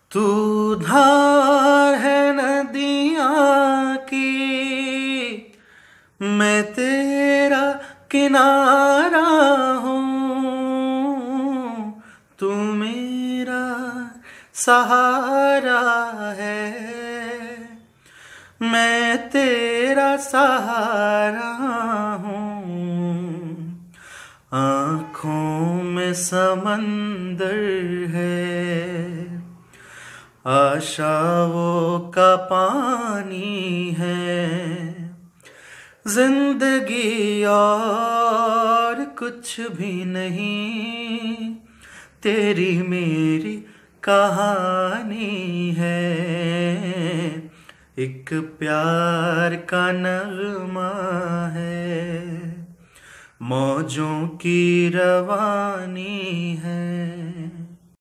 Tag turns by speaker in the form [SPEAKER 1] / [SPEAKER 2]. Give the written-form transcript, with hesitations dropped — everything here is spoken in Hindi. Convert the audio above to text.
[SPEAKER 1] तू धार है नदियाँ की, मैं तेरा किनारा हूँ। तू मेरा सहारा है, मैं तेरा सहारा हूँ। आँखों में समंदर है, आशाओं का पानी है। जिंदगी और कुछ भी नहीं, तेरी मेरी कहानी है। एक प्यार का नगमा है, मौजों की रवानी है।